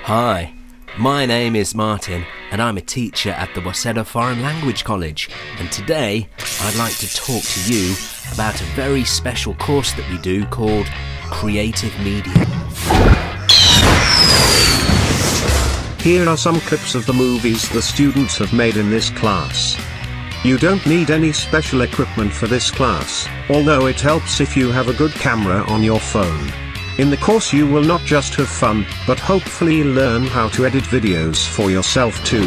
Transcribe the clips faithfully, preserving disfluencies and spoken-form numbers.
Hi, my name is Martin and I'm a teacher at the Waseda Foreign Language College, and today I'd like to talk to you about a very special course that we do called Creative Media. Here are some clips of the movies the students have made in this class. You don't need any special equipment for this class, although it helps if you have a good camera on your phone. In the course you will not just have fun, but hopefully learn how to edit videos for yourself too.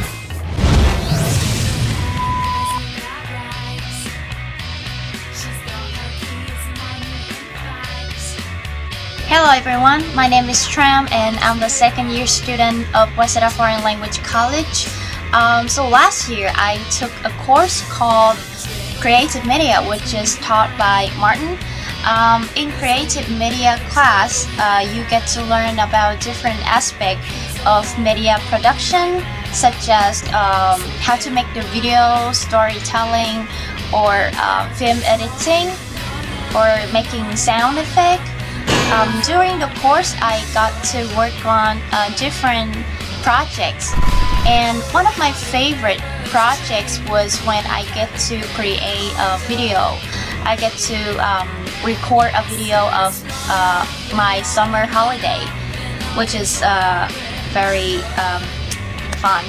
Hello everyone, my name is Tram and I'm the second year student of Waseda Foreign Language College. Um, so last year I took a course called Creative Media, which is taught by Martin. Um, in Creative Media class, uh, you get to learn about different aspects of media production, such as um, how to make the video, storytelling, or uh, film editing, or making sound effect. Um, during the course, I got to work on uh, different projects, and one of my favorite projects was when I get to create a video. I get to um, record a video of uh, my summer holiday, which is uh, very um, fun.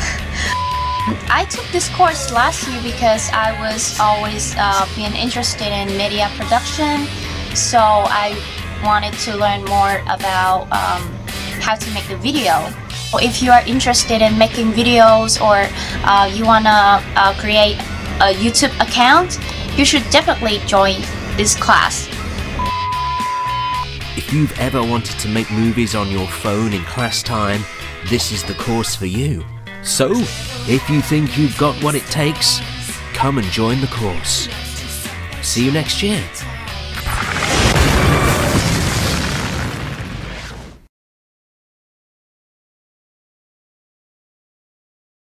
I took this course last year because I was always uh, being interested in media production, so I wanted to learn more about um, how to make the video. If you are interested in making videos, or uh, you want to uh, create a YouTube account, you should definitely join this class. If you've ever wanted to make movies on your phone in class time, this is the course for you. So, if you think you've got what it takes, come and join the course. See you next year.